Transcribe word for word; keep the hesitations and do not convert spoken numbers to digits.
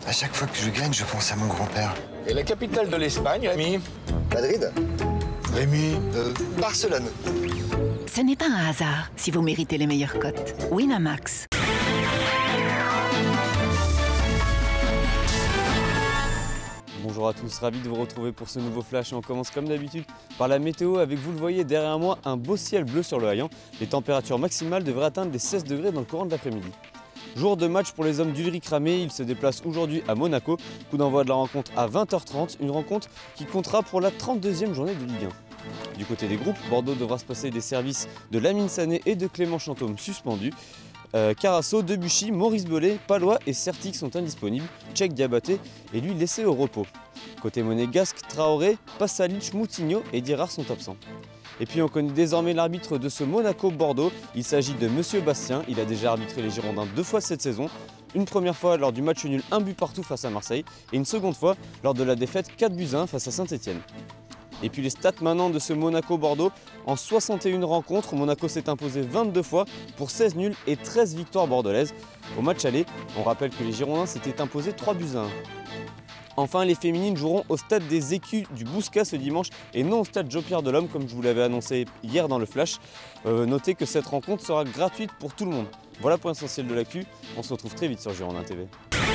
À chaque fois que je gagne, je pense à mon grand-père. Et la capitale de l'Espagne, Rémi? Madrid. Rémi Euh, Barcelone. Ce n'est pas un hasard si vous méritez les meilleures cotes. Winamax. Bonjour à tous, ravi de vous retrouver pour ce nouveau flash et on commence comme d'habitude par la météo avec, vous le voyez derrière moi, un beau ciel bleu sur le Haillan. Les températures maximales devraient atteindre les seize degrés dans le courant de l'après-midi. Jour de match pour les hommes d'Ulrich Ramé, ils se déplacent aujourd'hui à Monaco. Coup d'envoi de la rencontre à vingt heures trente, une rencontre qui comptera pour la trente-deuxième journée de Ligue un. Du côté des groupes, Bordeaux devra se passer des services de Lamine Sané et de Clément Chantôme suspendus. Euh, Carasso, Debuchy, Maurice Bellet, Palois et Certic sont indisponibles. Tchèque Diabaté est lui laissé au repos. Côté monégasque, Traoré, Pasalic, Moutinho et Dirard sont absents. Et puis on connaît désormais l'arbitre de ce Monaco-Bordeaux. Il s'agit de Monsieur Bastien. Il a déjà arbitré les Girondins deux fois cette saison. Une première fois lors du match nul un but partout face à Marseille et une seconde fois lors de la défaite quatre buts à un face à Saint-Etienne. Et puis les stats maintenant de ce Monaco-Bordeaux. En soixante et une rencontres, Monaco s'est imposé vingt-deux fois pour seize nuls et treize victoires bordelaises. Au match aller, on rappelle que les Girondins s'étaient imposés trois buts à un. Enfin, les féminines joueront au stade des Écus du Bouscat ce dimanche et non au stade Jean-Pierre Delhomme comme je vous l'avais annoncé hier dans le flash. Euh, notez que cette rencontre sera gratuite pour tout le monde. Voilà pour l'essentiel de l'actu, on se retrouve très vite sur Girondins T V.